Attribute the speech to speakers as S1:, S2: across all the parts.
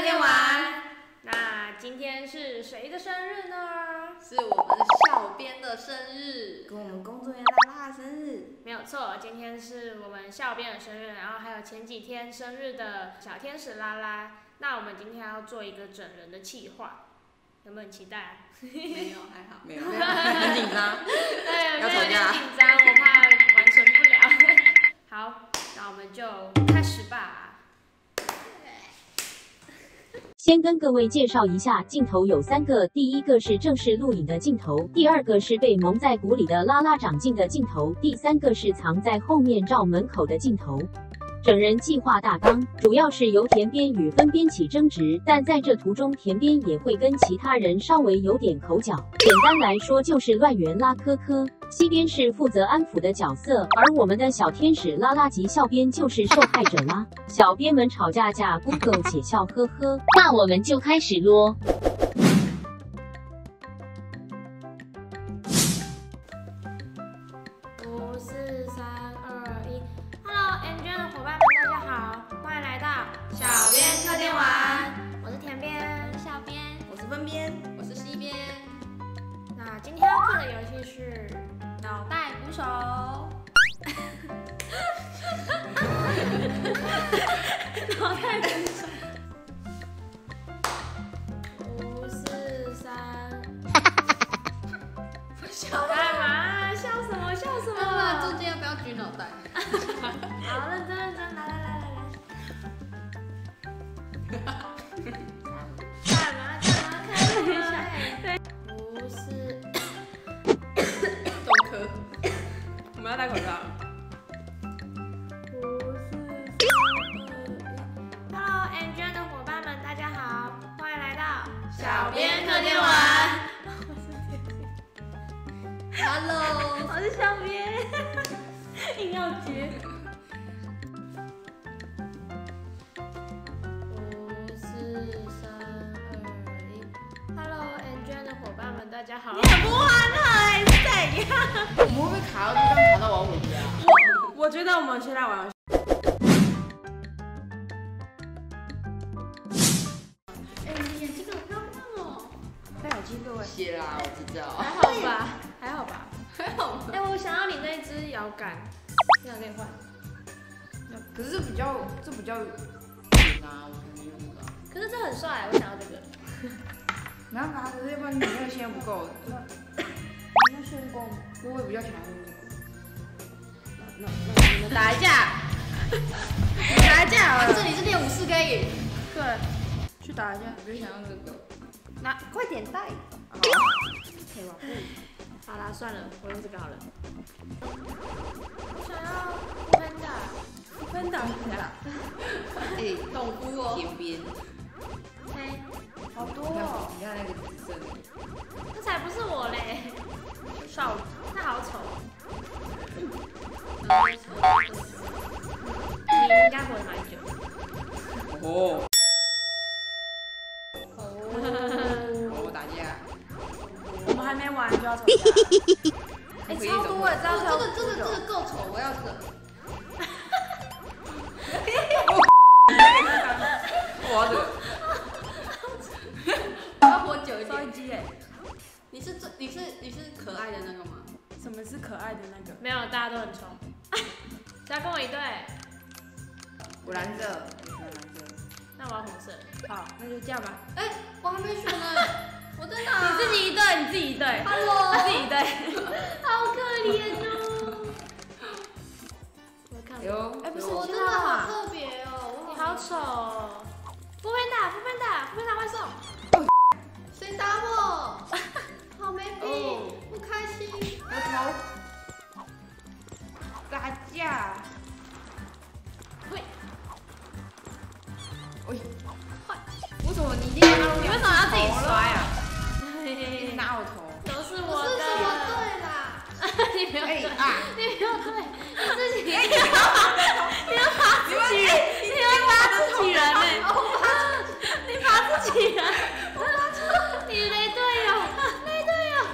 S1: 天玩。
S2: 那今天是谁的生日呢？
S1: 是我们的小编的生日，
S3: 跟我们工作人员拉拉的生日。
S2: 没有错，今天是我们校编的生日，然后还有前几天生日的小天使拉拉。那我们今天要做一个整人的企划，有没有很期待啊？
S1: 没有，还好，
S3: 没有，很紧张。
S2: 对，
S3: 要
S2: 我有点
S3: 吵架
S2: 紧张，我怕完成不了。好，那我们就开始吧。
S4: 先跟各位介绍一下，镜头有3个，第一个是正式录影的镜头，第2个是被蒙在鼓里的拉拉长镜的镜头，第3个是藏在后面照门口的镜头。整人计划大纲主要是由田边与分边起争执，但在这途中田边也会跟其他人稍微有点口角。简单来说就是乱源拉科科，西边是负责安抚的角色，而我们的小天使拉拉及校边就是受害者啦。小编们吵架架 Google 且笑呵呵，那我们就开始咯。
S2: 5、4、3、2、1 ，Hello Angel 的伙伴们，大家好，欢迎来到
S1: 小编特天玩。
S2: 我是田边，
S1: 小编，
S3: 我是分边，
S1: 我是西边。
S2: 那今天要看的游戏是
S1: 脑袋鼓手。
S2: 脑袋鼓手。5、4、3，
S1: 笑
S2: 干嘛？笑什么？笑什
S1: 妈妈，
S2: 么？
S1: 中间要不要举脑袋？
S2: 好，认真认真，来。干嘛？开什么？对，5、4。
S1: 都科。
S3: 我们要戴口罩。
S2: 5、4、3、2、1。Hello Angel 的伙伴们，大家好，欢迎来到
S1: 小编特天玩。Hello，
S2: 我是小编，硬要接。5、4、3、2、1。Hello Angel 的伙伴们，大家好。你很不欢乐哎，是怎样？
S3: 我们会不会卡到地方，卡到我要回家？我觉得我们现在玩游戏。
S1: 哎，你眼睛好漂亮哦。
S3: 戴耳机，各位。
S1: 谢啦，我知道。
S2: 还好吧，还好吧。
S1: 还好吗？
S2: 哎，我想要你那只摇杆，这样可以换。
S3: 可是这比较远啊，我可能用这个。
S2: 可是这很帅，我想要这个。
S3: 没办法，可是要不然你那个现在不够。你那炫光，我也比较想要用这个。那你们打一架，你们打一架好了。
S1: 这里是练武士可以。
S3: 对，去打一架。
S1: 我就想要这个。
S2: 那快点带。
S3: 好，可以吧？
S2: 好啦，算了，我用这个好了。我想要分的，
S3: 哎，
S1: 动夫哦。
S3: 田边，
S2: 嘿，
S3: 好多哦。你看那个紫色的。
S2: 那才不是我嘞，少，那好丑。你应该活得蛮久。
S3: 哦。我打架。我们还没玩就要吵架。
S2: 哎，超多哎，这样
S1: 这个够丑，我要这个。
S3: 我要这个。
S1: 我要活久一点。
S3: 收音机哎。
S1: 你是可爱的那个吗？
S3: 什么是可爱的那个？
S2: 没有，大家都很丑。谁要跟我一队？
S3: 我蓝色，我喜欢蓝色。
S2: 那我要红色。
S3: 好，那就这样吧。
S1: 哎，我还没选呢。我在哪？
S2: 你自己一队，你自己一队。
S1: Hello，
S2: 你自己一队。好可怜哦。我看
S3: 哎呦，
S2: 哎，不是，
S1: 我真的好特别哦，
S2: 你好丑哦！副班打外送。
S1: 谁打我？好没品，不开心。
S3: 我头。打架。
S2: 喂。
S3: 喂。为什么你一定要拿我？
S2: 你为什么要自己摔啊？
S3: 一直拿我头。
S2: 都是
S1: 我
S2: 我
S1: 是什么
S2: 的。
S1: 队啦？
S2: 你没有对，你没有对，你自己。
S3: 你
S2: 要罚自己人，你会罚自己人呢？你罚自己人，你雷队友，雷队友，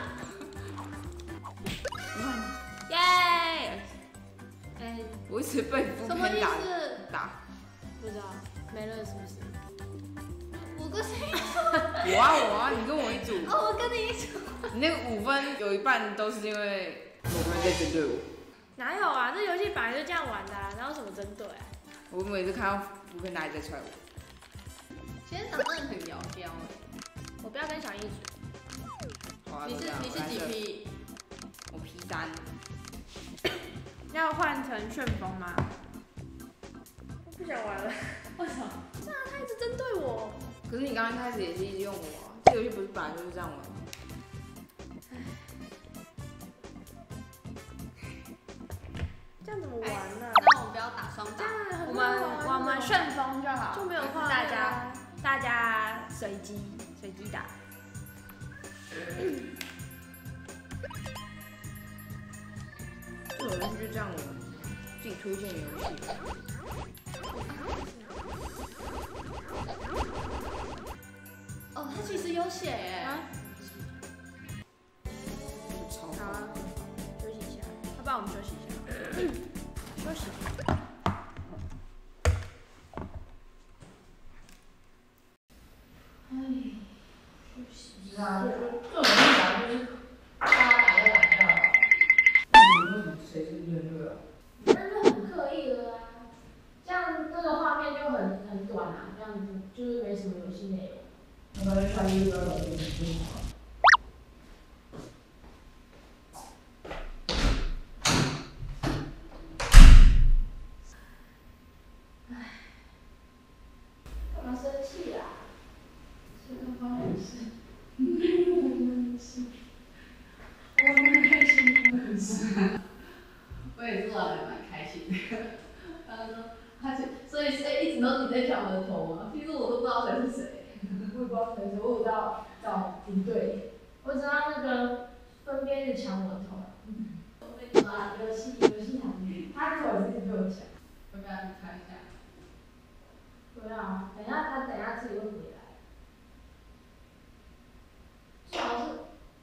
S2: 耶！哎，
S3: 我一直被副
S1: 什么意
S3: 片
S1: 思？
S3: 打。
S2: 不知道没了是不是？
S1: 组跟谁？
S3: 我啊，你跟我一组。
S1: 哦，我跟你一组。
S3: 你那个5分有一半都是因为我们在针对我。
S2: 哪有啊？这游戏本来就这样玩的、啊，哪有什么针对啊？
S3: 我每次看到福跟哪里在踹我。
S1: 今天长得很窈窕哎。
S2: 我不要跟小一组。
S3: 好啊，
S1: 你是几批？
S3: 我 P3。
S2: 要换成旋风吗？我不想玩了。
S1: 为什么？
S2: 这样他一直针对我。
S3: 可是你刚刚开始也是一直用我啊，这游戏不是本来就是这样玩吗？
S2: 这样怎么玩呢、
S1: 那我们不要打双打，
S3: 我们顺风就好，
S2: 就没有画面啊大家随机打。
S3: 这游戏就这样玩，自己推荐游戏。
S1: 哦，它其实有写耶。
S2: 好啊，休息一下，要不然我们休息一下。休息。
S3: 不知道，这种东西讲就是大家打就打掉了。为什么谁是针对啊？
S5: 那就很刻意了啊，这样那个画面就很短啊，这样子就是没什么游戏内容。
S3: 那就穿衣服要冷静就好了。
S5: 干嘛生气啊？是个方人事。
S1: 我也是玩的蛮开心的。他说，所以一直都你在挑我的头吗？其实我都不知道谁是谁。
S5: 我也不知道谁是，我有找敌对，我知道那个分边是抢我的头。啊，游戏场面，他头也是一直被我抢。
S1: 要不要去看一下？
S5: 对啊，等一下自己会回来。最好是，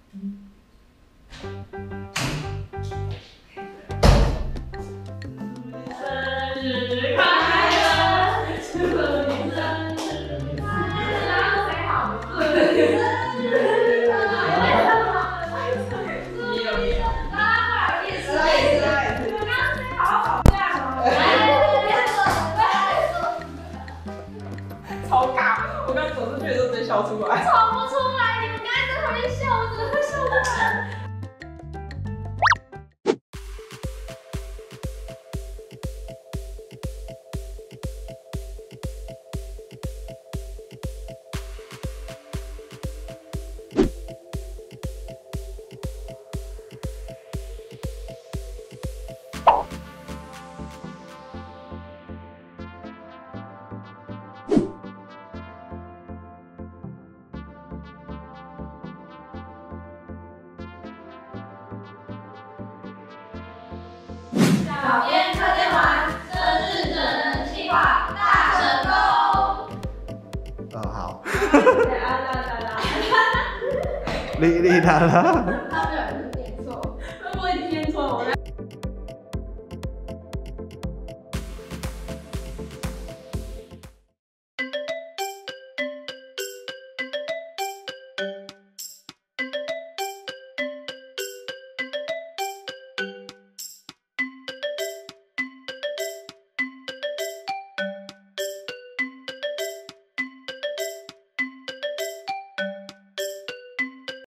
S5: 生日快乐，祝你生日快乐，大家都谁好吗？生日快乐，你有没有？大家不好意思，你们刚刚谁好吵架吗？
S3: 超尬！我刚走出去的时候直接笑出来。
S5: 吵不出来，你们刚才在旁边笑，我怎么会笑出来？小编特电玩生日整人计划大成功。
S6: 好。
S5: 哒哒哒哒。
S6: 哩哩啦啦。